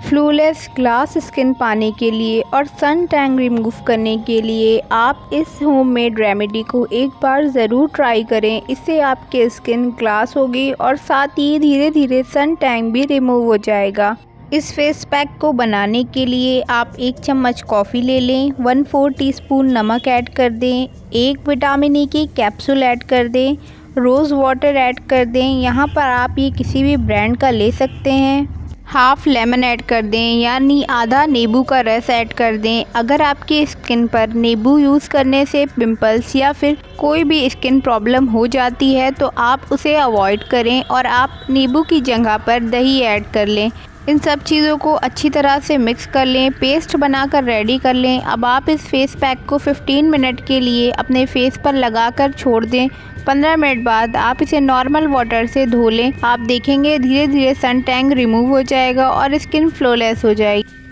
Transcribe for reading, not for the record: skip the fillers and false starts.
Flawless glass skin पाने के लिए और सन टैन रिमूव करने के लिए आप इस होममेड रेमेडी को एक बार ज़रूर ट्राई करें। इससे आपकी स्किन ग्लास होगी और साथ ही धीरे धीरे सन टैन भी रिमूव हो जाएगा। इस फेस पैक को बनाने के लिए आप 1 चम्मच कॉफ़ी ले लें, 1/4 टीस्पून नमक ऐड कर दें, 1 विटामिन ई की कैप्सूल ऐड कर दें, रोज़ वाटर ऐड कर दें। यहाँ पर आप ये किसी भी ब्रांड का ले सकते हैं। हाफ़ लेमन ऐड कर दें, यानी आधा नींबू का रस ऐड कर दें। अगर आपकी स्किन पर नींबू यूज़ करने से पिंपल्स या फिर कोई भी स्किन प्रॉब्लम हो जाती है तो आप उसे अवॉइड करें और आप नींबू की जगह पर दही ऐड कर लें। इन सब चीज़ों को अच्छी तरह से मिक्स कर लें, पेस्ट बनाकर रेडी कर लें। अब आप इस फेस पैक को 15 मिनट के लिए अपने फेस पर लगाकर छोड़ दें। 15 मिनट बाद आप इसे नॉर्मल वाटर से धो लें। आप देखेंगे धीरे धीरे सन टैन रिमूव हो जाएगा और स्किन फ्लॉलेस हो जाएगी।